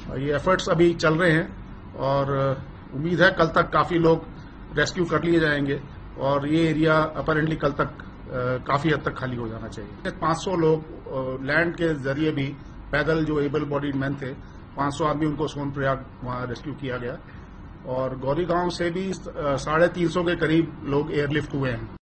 ये एफर्ट्स अभी चल रहे हैं और उम्मीद है कल तक काफी लोग रेस्क्यू कर लिए जाएंगे और ये एरिया अपरेंटली कल तक काफी हद तक खाली हो जाना चाहिए। 500 लोग लैंड के जरिए भी पैदल जो एबल बॉडीड मैन थे 500 आदमी उनको सोनप्रयाग वहां रेस्क्यू किया गया और गौरी गांव से भी 350 के करीब लोग एयरलिफ्ट हुए हैं।